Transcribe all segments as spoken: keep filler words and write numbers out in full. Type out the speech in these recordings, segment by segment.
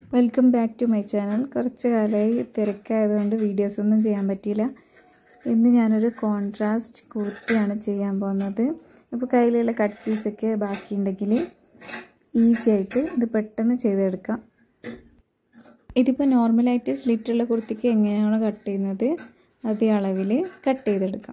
Welcome back to my channel. കുറച്ച് കാലമായി തിരക്കായതുകൊണ്ട് videos ഒന്നും ചെയ്യാൻ പറ്റിയില്ല. ഇന്ന് ഞാനൊരു കോൺട്രാസ്റ്റ് കുർത്തിയാണ് ചെയ്യാൻ പോകുന്നത്. അപ്പോൾ കയ്യിലുള്ള കട്ട് പീസൊക്കെ ബാക്കിയുണ്ടെങ്കിൽ ഈസി ആയിട്ട് ഇത് പെട്ടെന്ന് ചെയ്തെടുക്കാം. ഇതിപ്പോൾ നോർമലായിട്ട് സ്ലിറ്റുള്ള കുർത്തിക്ക് എങ്ങനെയാണോ കട്ട് ചെയ്യുന്നത് അതേ അളവിൽ കട്ട് ചെയ്തെടുക്കാം.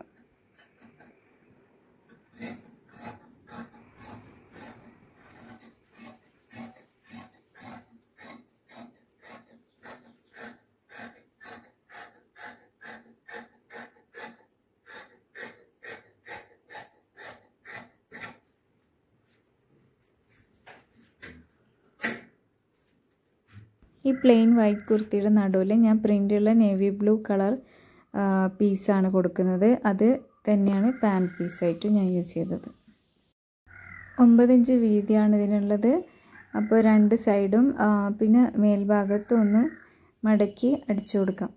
ഈ പ്ലെയിൻ വൈറ്റ് കുർത്തിയുടെ നടുവിൽ ഞാൻ പ്രിൻ്റുള്ള നേവി ബ്ലൂ കളർ പീസാണ് കൊടുക്കുന്നത്. അത് തന്നെയാണ് പാൻറ് പീസായിട്ട് ഞാൻ യൂസ് ചെയ്തത്. ഒമ്പത് ഇഞ്ച് വീതിയാണ് ഇതിനുള്ളത്. അപ്പോൾ രണ്ട് സൈഡും പിന്നെ മേൽഭാഗത്തും ഒന്ന് മടക്കി അടിച്ചു കൊടുക്കാം.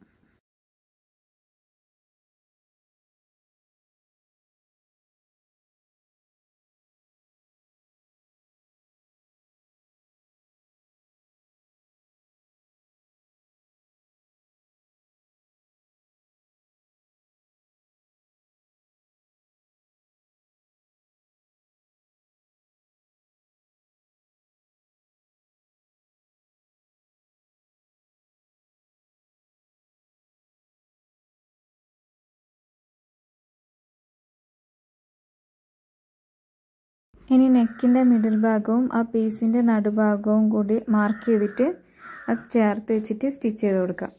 ഇനി നെക്കിൻ്റെ മിഡിൽ ഭാഗവും ആ പീസിൻ്റെ നടുഭാഗവും കൂടി മാർക്ക് ചെയ്തിട്ട് അത് ചേർത്ത് വെച്ചിട്ട് സ്റ്റിച്ച് ചെയ്ത് കൊടുക്കാം.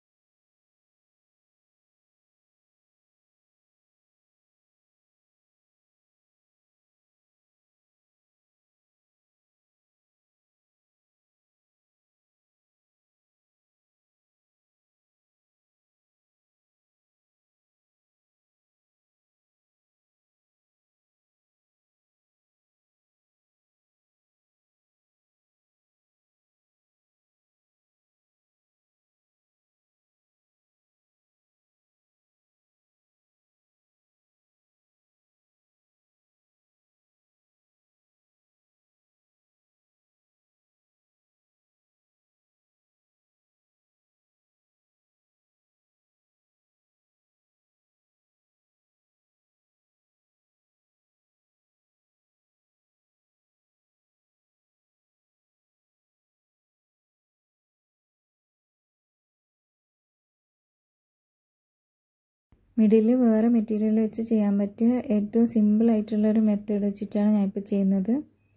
മിഡിൽ വേറെ മെറ്റീരിയൽ വെച്ച് ചെയ്യാൻ പറ്റിയ ഏറ്റവും സിമ്പിൾ ആയിട്ടുള്ള ഒരു മെത്തേഡ് വെച്ചിട്ടാണ് ഞാൻ ഇപ്പോൾ ചെയ്യുന്നത്.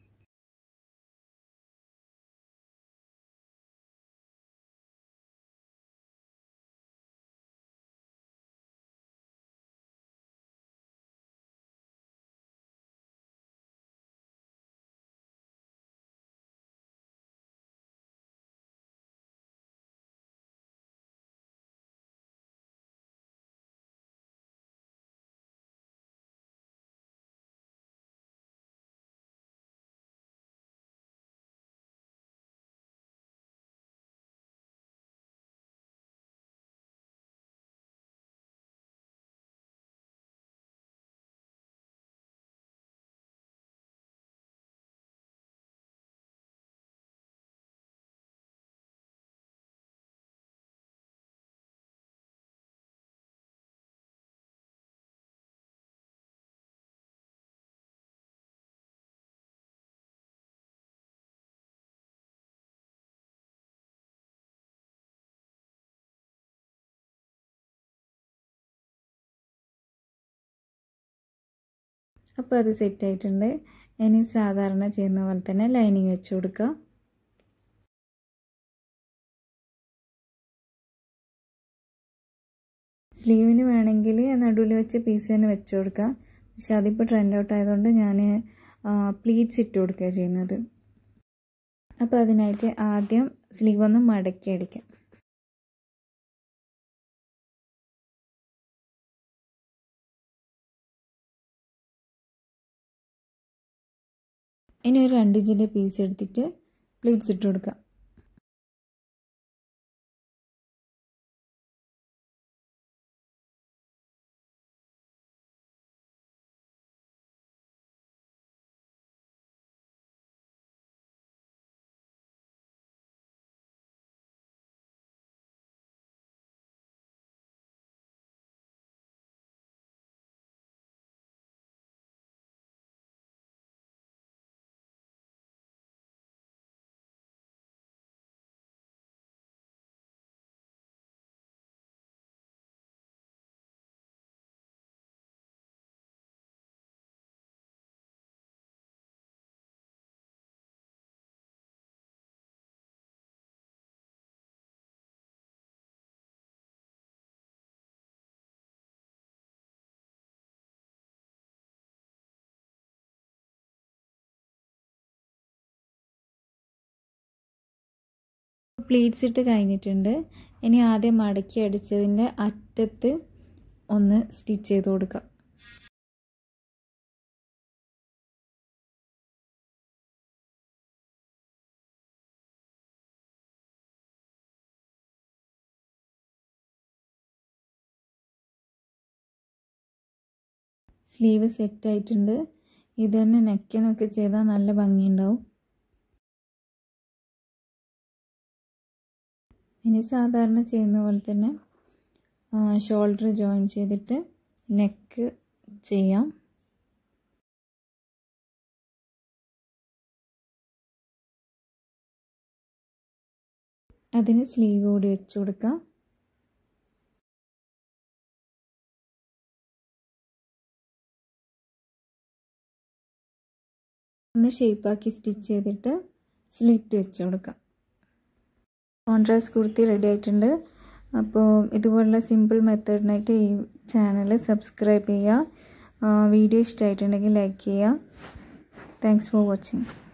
അപ്പോൾ അത് സെറ്റ് ആയിട്ടുണ്ട്. ഇനി സാധാരണ ചെയ്യുന്ന പോലെ തന്നെ ലൈനിങ് വെച്ച് കൊടുക്കുക. സ്ലീവിന് വേണമെങ്കിൽ നടുവിൽ വെച്ച് പീസ് തന്നെ വെച്ച് കൊടുക്കുക. പക്ഷെ അതിപ്പോൾ ട്രെൻഡ് ഔട്ട് ആയതുകൊണ്ട് ഞാൻ പ്ലീറ്റ്സ് ഇട്ട് കൊടുക്കുക ചെയ്യുന്നത്. അപ്പോൾ അതിനായിട്ട് ആദ്യം സ്ലീവ് ഒന്ന് മടക്കി അടിക്കാം. ഇനി ഒരു രണ്ട് ഇഞ്ചിൻ്റെ പീസ് എടുത്തിട്ട് പ്ലീറ്റ്സ് ഇട്ട് കൊടുക്കാം. പ്ലീറ്റ്സ് ഇട്ട് കഴിഞ്ഞിട്ടുണ്ട്. ഇനി ആദ്യം മടക്കി അടിച്ചതിൻ്റെ അറ്റത്ത് ഒന്ന് സ്റ്റിച്ച് ചെയ്ത് കൊടുക്കാം. സ്ലീവ് സെറ്റ് ആയിട്ടുണ്ട്. ഇത് തന്നെ നെക്കിനൊക്കെ ചെയ്താൽ നല്ല ഭംഗിയുണ്ടാവും. ഇനി സാധാരണ ചെയ്യുന്ന പോലെ തന്നെ ഷോൾഡർ ജോയിൻ ചെയ്തിട്ട് നെക്ക് ചെയ്യാം. അതിന് സ്ലീവ് കൂടി വെച്ച് കൊടുക്കാം. ഒന്ന് ഷേപ്പാക്കി സ്റ്റിച്ച് ചെയ്തിട്ട് സ്ലിറ്റ് വെച്ച് കൊടുക്കാം. കോൺട്രാസ്റ്റ് കുർത്തി റെഡി ആയിട്ടുണ്ട്. അപ്പോൾ ഇതുപോലുള്ള സിമ്പിൾ മെത്തേഡിനായിട്ട് ഈ ചാനൽ സബ്സ്ക്രൈബ് ചെയ്യുക. വീഡിയോ ഇഷ്ടമായിട്ടുണ്ടെങ്കിൽ ലൈക്ക് ചെയ്യുക. Thanks for watching.